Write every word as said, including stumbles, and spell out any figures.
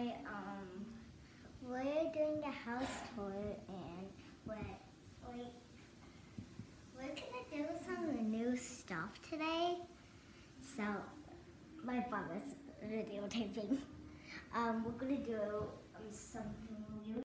tonight um, we're doing a house tour and we're, we, we're gonna do some new stuff today. So my father's videotaping. Um, we're gonna do um, something new